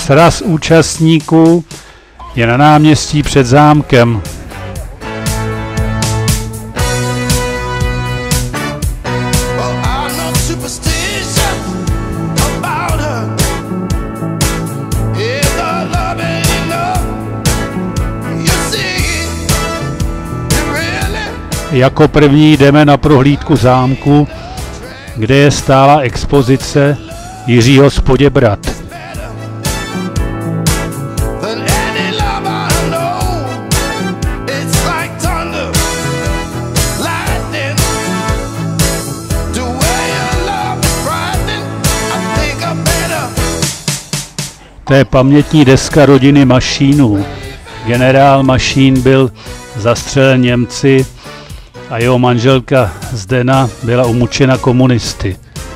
Sraz účastníků je na náměstí před zámkem. Jako první jdeme na prohlídku zámku, kde je stálá expozice Jiřího z Poděbrad. To je pamětní deska rodiny Mašínů. Generál Mašín byl zastřelen Němci a jeho manželka Zdena byla umučena komunisty.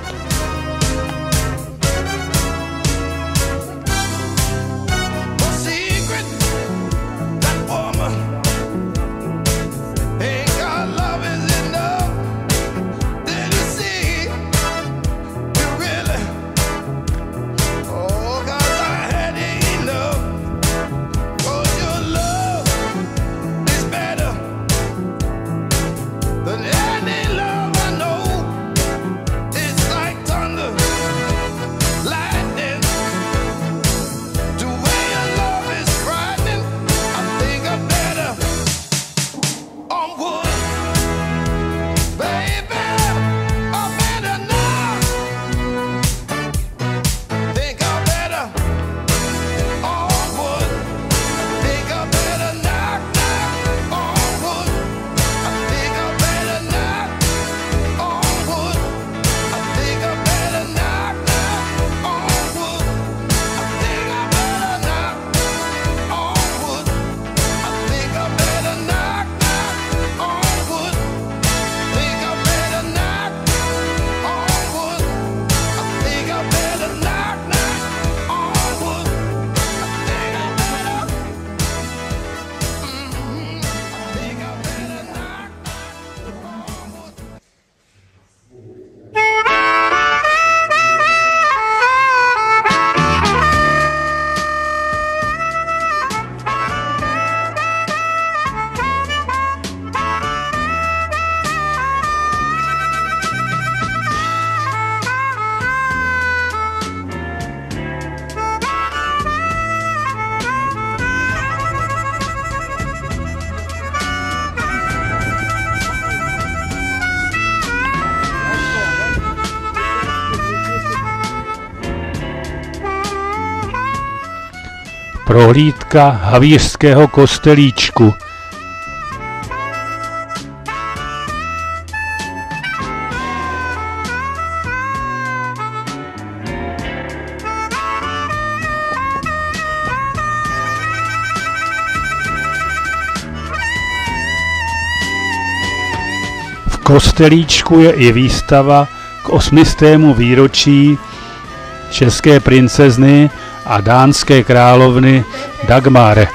Prohlídka Havířského kostelíčku. V kostelíčku je i výstava k 800. výročí české princezny a dánské královny Dagmar.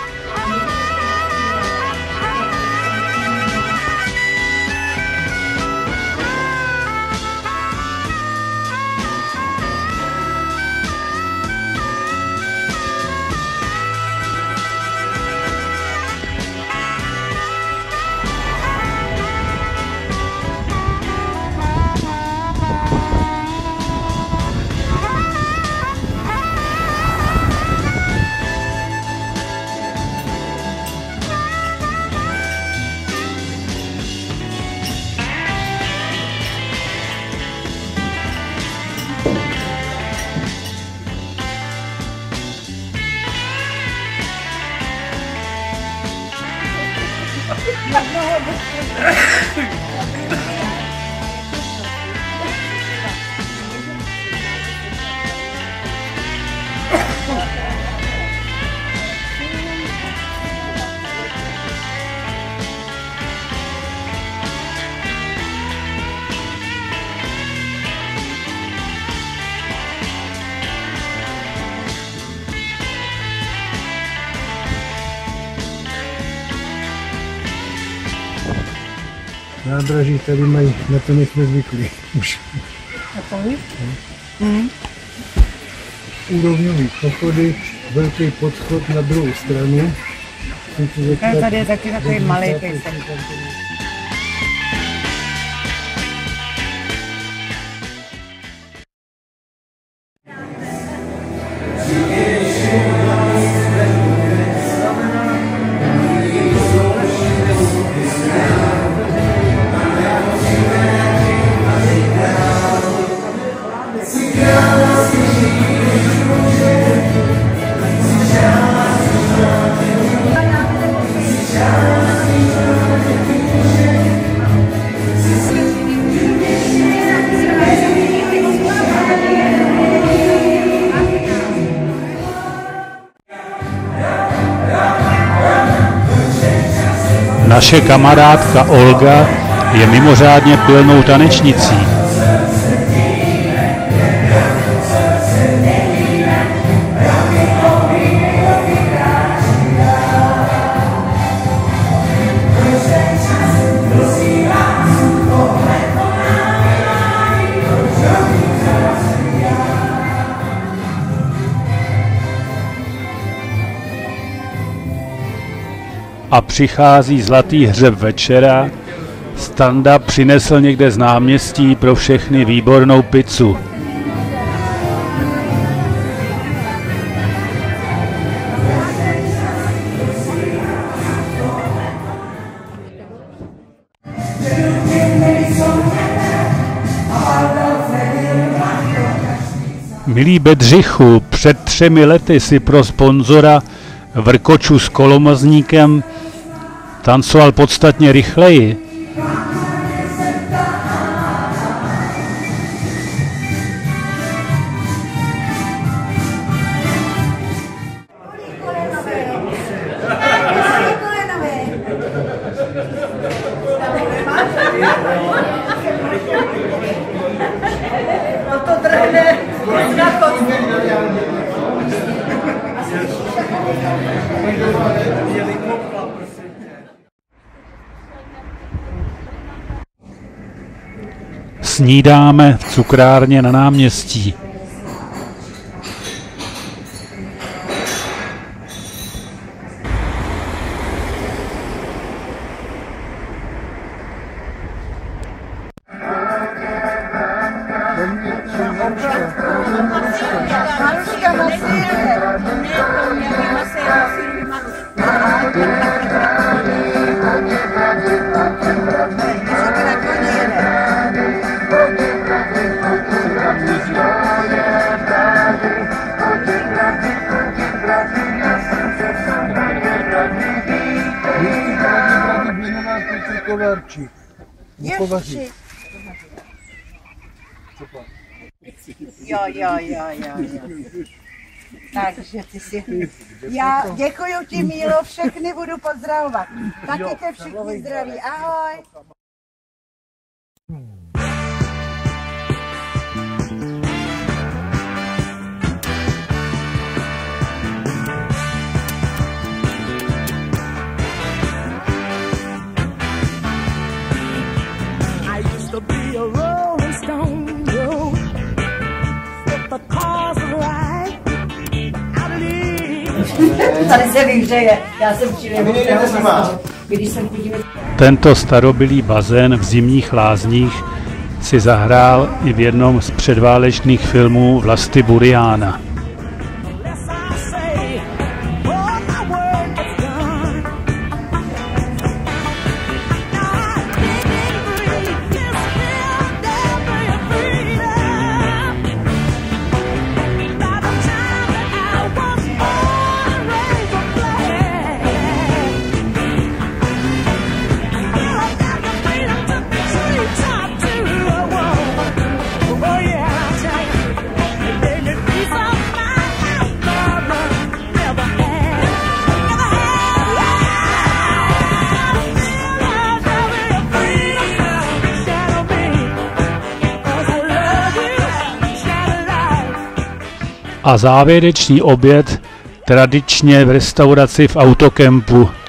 Nádraží tady mají, na to nejsme zvyklí už. A to je? Úrovňový pochody, velký podchod na druhou stranu. Tady je taky takový malý pejsek. Naše kamarádka Olga je mimořádně pilnou tanečnicí. A přichází zlatý hřeb večera. Standa přinesl někde z náměstí pro všechny výbornou pizzu. Milý Bedřichu, před 3 lety si pro sponzora Vrkoču s Kolomazníkem tancoval podstatně rychleji. Snídáme v cukrárně na náměstí. Jo. Takže ty si... Já děkuju ti, Mílo, všechny budu pozdravovat. Taky te všichni zdraví. Ahoj. Tady se vyhřeje, já jsem Tento starobylý bazén v zimních lázních si zahrál i v jednom z předválečných filmů Vlasty Buriana. A závěrečný oběd tradičně v restauraci v Autokempu.